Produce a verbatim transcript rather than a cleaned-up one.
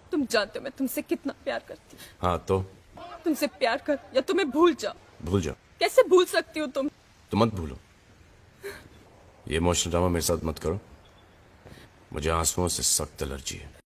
तुम जानते हो मैं तुमसे कितना प्यार करती हूँ। हाँ तो तुमसे प्यार कर या तुम्हें भूल जाओ। भूल जाओ। कैसे भूल सकती हो तुम? तो मत भूलो। ये इमोशनल ड्रामा मेरे साथ मत करो, मुझे आंसुओं से सख्त एलर्जी है।